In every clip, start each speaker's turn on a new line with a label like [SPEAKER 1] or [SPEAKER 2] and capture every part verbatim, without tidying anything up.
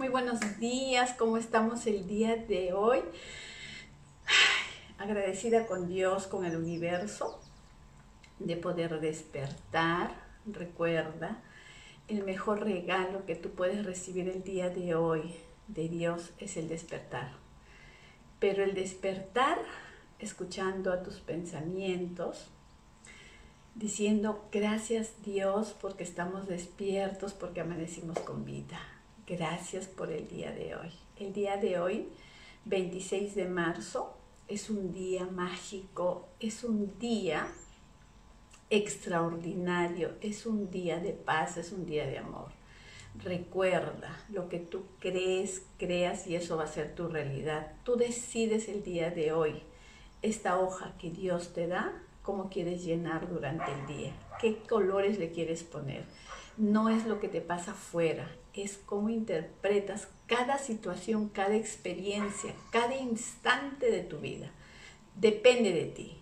[SPEAKER 1] Muy buenos días, ¿cómo estamos el día de hoy? Ay, agradecida con Dios, con el universo, de poder despertar. Recuerda, el mejor regalo que tú puedes recibir el día de hoy de Dios es el despertar. Pero el despertar escuchando a tus pensamientos, diciendo gracias Dios porque estamos despiertos, porque amanecimos con vida. Gracias por el día de hoy. El día de hoy, veintiséis de marzo, es un día mágico, es un día extraordinario, es un día de paz, es un día de amor. Recuerda, lo que tú crees, creas y eso va a ser tu realidad. Tú decides el día de hoy, esta hoja que Dios te da, cómo quieres llenar durante el día, qué colores le quieres poner. No es lo que te pasa afuera, es cómo interpretas cada situación, cada experiencia, cada instante de tu vida. Depende de ti.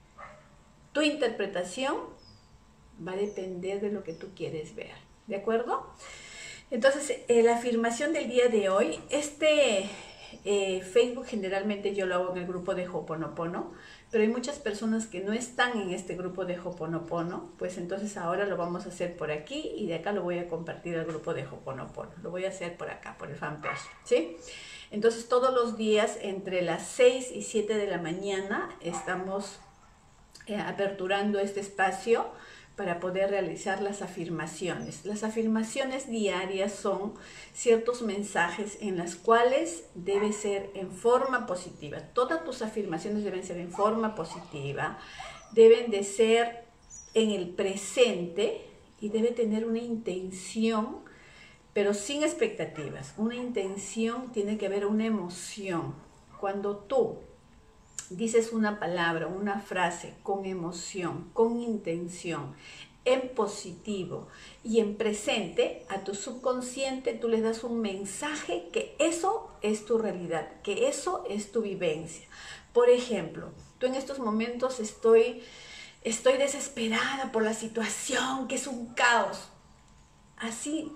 [SPEAKER 1] Tu interpretación va a depender de lo que tú quieres ver, ¿de acuerdo? Entonces, eh, la afirmación del día de hoy, este eh, Facebook generalmente yo lo hago en el grupo de Ho'oponopono, pero hay muchas personas que no están en este grupo de Ho'oponopono, pues entonces ahora lo vamos a hacer por aquí y de acá lo voy a compartir al grupo de Ho'oponopono. Lo voy a hacer por acá, por el fanpage, ¿sí? Entonces todos los días entre las seis y siete de la mañana estamos eh, aperturando este espacio para poder realizar las afirmaciones. Las afirmaciones diarias son ciertos mensajes en las cuales debe ser en forma positiva. Todas tus afirmaciones deben ser en forma positiva, deben de ser en el presente y debe tener una intención, pero sin expectativas. Una intención tiene que haber una emoción. Cuando tú dices una palabra, una frase con emoción, con intención, en positivo y en presente, a tu subconsciente tú le das un mensaje que eso es tu realidad, que eso es tu vivencia. Por ejemplo, tú en estos momentos estoy, estoy desesperada por la situación, que es un caos. Así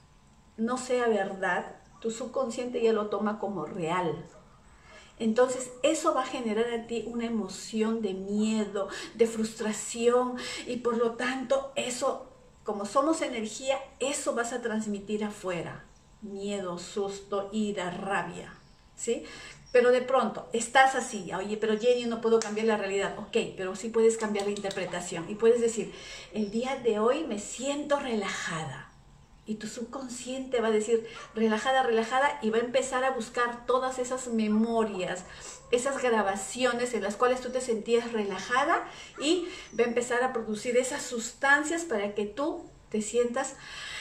[SPEAKER 1] no sea verdad, tu subconsciente ya lo toma como real. Entonces eso va a generar a ti una emoción de miedo, de frustración y por lo tanto eso, como somos energía, eso vas a transmitir afuera. Miedo, susto, ira, rabia, ¿sí? Pero de pronto estás así, oye, pero Jenny, no puedo cambiar la realidad. Ok, pero sí puedes cambiar la interpretación y puedes decir, el día de hoy me siento relajada. Y tu subconsciente va a decir, relajada, relajada, y va a empezar a buscar todas esas memorias, esas grabaciones en las cuales tú te sentías relajada y va a empezar a producir esas sustancias para que tú te sientas,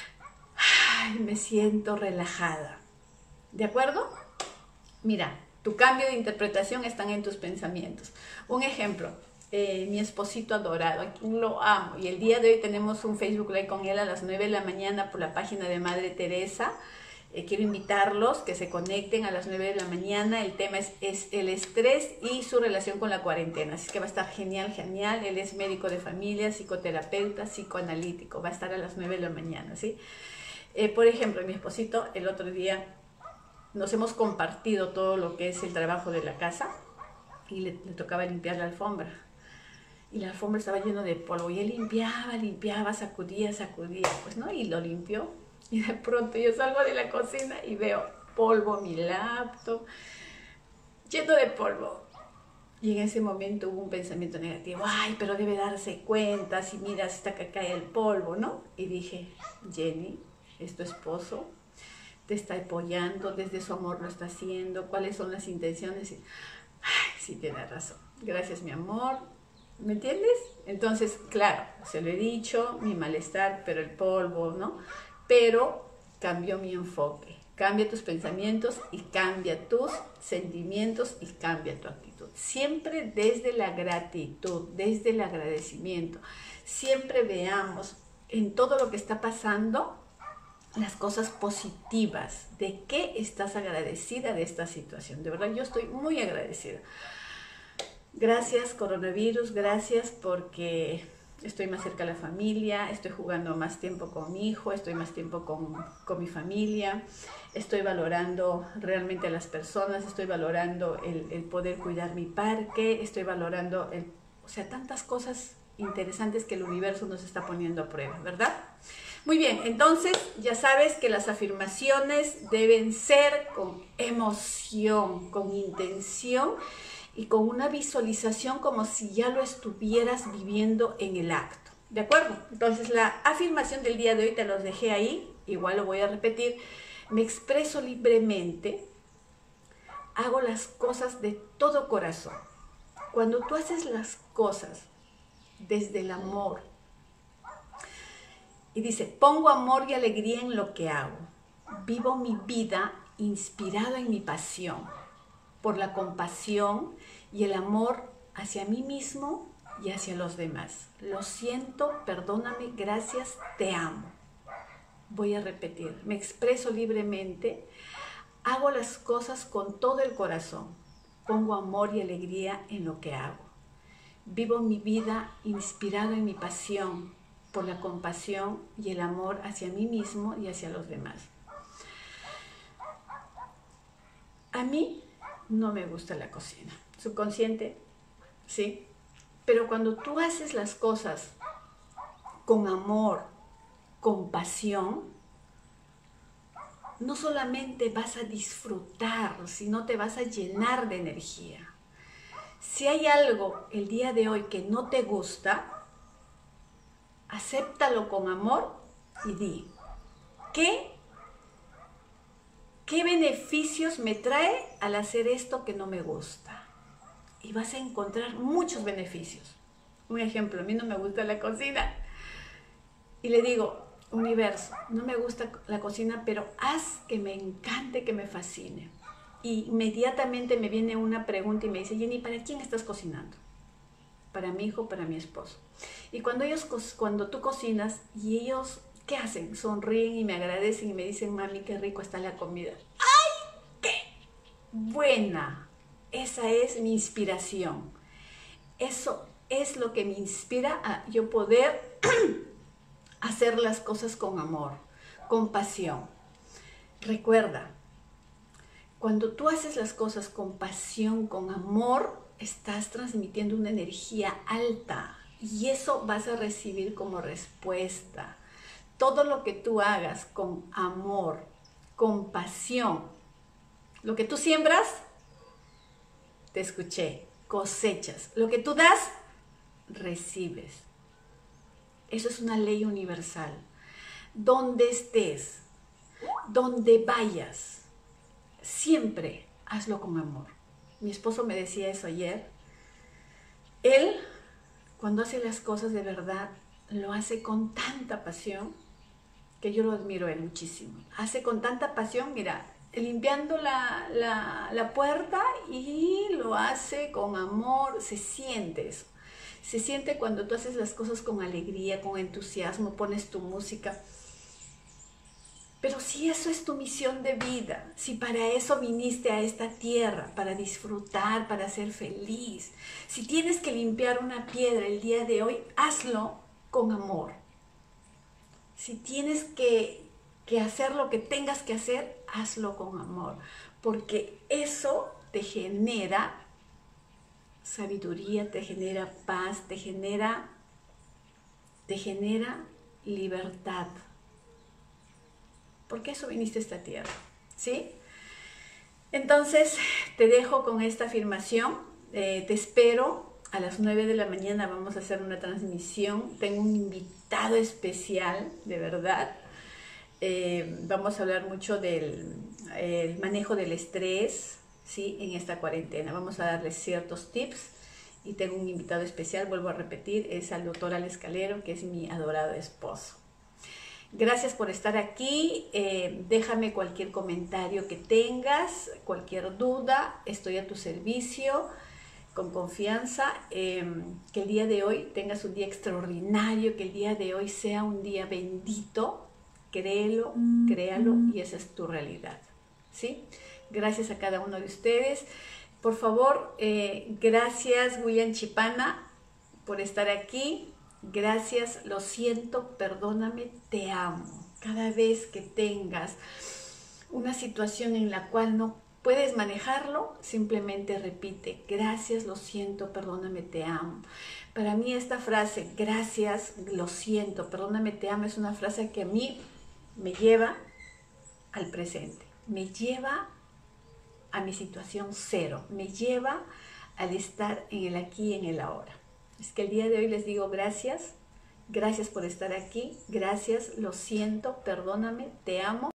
[SPEAKER 1] ay, me siento relajada. ¿De acuerdo? Mira, tu cambio de interpretación está en tus pensamientos. Un ejemplo. Eh, mi esposito adorado, a quien lo amo, y el día de hoy tenemos un Facebook Live con él a las nueve de la mañana por la página de Madre Teresa. Eh, quiero invitarlos que se conecten a las nueve de la mañana. El tema es, es el estrés y su relación con la cuarentena, así que va a estar genial, genial. Él es médico de familia, psicoterapeuta, psicoanalítico, va a estar a las nueve de la mañana, ¿sí? Eh, por ejemplo, mi esposito el otro día nos hemos compartido todo lo que es el trabajo de la casa y le, le tocaba limpiar la alfombra. Y la alfombra estaba llena de polvo y él limpiaba, limpiaba, sacudía, sacudía, pues, ¿no? Y lo limpió y de pronto yo salgo de la cocina y veo polvo, mi laptop, lleno de polvo. Y en ese momento hubo un pensamiento negativo, ay, pero debe darse cuenta, si miras hasta que cae el polvo, ¿no? Y dije, Jenny, es tu esposo, te está apoyando, desde su amor lo está haciendo, ¿cuáles son las intenciones? Y, ay, sí, tienes razón, gracias mi amor. ¿Me entiendes? Entonces, claro, se lo he dicho, mi malestar, pero el polvo, ¿no? Pero cambió mi enfoque. Cambia tus pensamientos y cambia tus sentimientos y cambia tu actitud. Siempre desde la gratitud, desde el agradecimiento. Siempre veamos en todo lo que está pasando las cosas positivas. ¿De qué estás agradecida de esta situación? De verdad, yo estoy muy agradecida. Gracias coronavirus, gracias porque estoy más cerca de la familia, estoy jugando más tiempo con mi hijo, estoy más tiempo con, con mi familia, estoy valorando realmente a las personas, estoy valorando el, el poder cuidar mi parque, estoy valorando, el, o sea, tantas cosas interesantes que el universo nos está poniendo a prueba, ¿verdad? Muy bien, entonces ya sabes que las afirmaciones deben ser con emoción, con intención y con una visualización como si ya lo estuvieras viviendo en el acto, ¿de acuerdo? Entonces la afirmación del día de hoy te los dejé ahí, igual lo voy a repetir. Me expreso libremente, hago las cosas de todo corazón. Cuando tú haces las cosas desde el amor, y dice, pongo amor y alegría en lo que hago. Vivo mi vida inspirado en mi pasión, por la compasión y el amor hacia mí mismo y hacia los demás. Lo siento, perdóname, gracias, te amo. Voy a repetir, me expreso libremente, hago las cosas con todo el corazón, pongo amor y alegría en lo que hago. Vivo mi vida inspirado en mi pasión, por la compasión y el amor hacia mí mismo y hacia los demás. A mí no me gusta la cocina, subconsciente, sí, pero cuando tú haces las cosas con amor, con pasión, no solamente vas a disfrutar, sino te vas a llenar de energía. Si hay algo el día de hoy que no te gusta, acéptalo con amor y di, ¿qué, ¿qué beneficios me trae al hacer esto que no me gusta? Y vas a encontrar muchos beneficios. Un ejemplo, a mí no me gusta la cocina. Y le digo, universo, no me gusta la cocina, pero haz que me encante, que me fascine. Y inmediatamente me viene una pregunta y me dice, Jenny, ¿para quién estás cocinando? Para mi hijo, para mi esposo. Y cuando ellos, cuando tú cocinas y ellos, ¿qué hacen? Sonríen y me agradecen y me dicen, mami, qué rico está la comida. ¡Ay, qué buena! Esa es mi inspiración. Eso es lo que me inspira a yo poder hacer las cosas con amor, con pasión. Recuerda, cuando tú haces las cosas con pasión, con amor, estás transmitiendo una energía alta y eso vas a recibir como respuesta. Todo lo que tú hagas con amor, con pasión, lo que tú siembras, te escuché, cosechas. Lo que tú das, recibes. Eso es una ley universal. Donde estés, donde vayas, siempre hazlo con amor. Mi esposo me decía eso ayer. Él, cuando hace las cosas de verdad, lo hace con tanta pasión que yo lo admiro a él muchísimo. Hace con tanta pasión, mira, limpiando la, la, la puerta y lo hace con amor, se siente eso. Se siente cuando tú haces las cosas con alegría, con entusiasmo, pones tu música. Pero si eso es tu misión de vida, si para eso viniste a esta tierra, para disfrutar, para ser feliz, si tienes que limpiar una piedra el día de hoy, hazlo con amor. Si tienes que, que hacer lo que tengas que hacer, hazlo con amor, porque eso te genera sabiduría, te genera paz, te genera, te genera libertad. Porque eso viniste a esta tierra, ¿sí? Entonces, te dejo con esta afirmación. Eh, te espero a las nueve de la mañana. Vamos a hacer una transmisión. Tengo un invitado especial, de verdad. Eh, vamos a hablar mucho del el manejo del estrés, ¿sí? En esta cuarentena. Vamos a darles ciertos tips. Y tengo un invitado especial, vuelvo a repetir, es al doctor Alex Calero, que es mi adorado esposo. Gracias por estar aquí, eh, déjame cualquier comentario que tengas, cualquier duda, estoy a tu servicio, con confianza, eh, que el día de hoy tengas un día extraordinario, que el día de hoy sea un día bendito, créelo, créalo y esa es tu realidad, ¿sí? Gracias a cada uno de ustedes, por favor, eh, gracias William Chipana por estar aquí. Gracias, lo siento, perdóname, te amo. Cada vez que tengas una situación en la cual no puedes manejarlo, simplemente repite, gracias, lo siento, perdóname, te amo. Para mí esta frase, gracias, lo siento, perdóname, te amo, es una frase que a mí me lleva al presente, me lleva a mi situación cero, me lleva al estar en el aquí y en el ahora. Es que el día de hoy les digo gracias, gracias por estar aquí, gracias, lo siento, perdóname, te amo.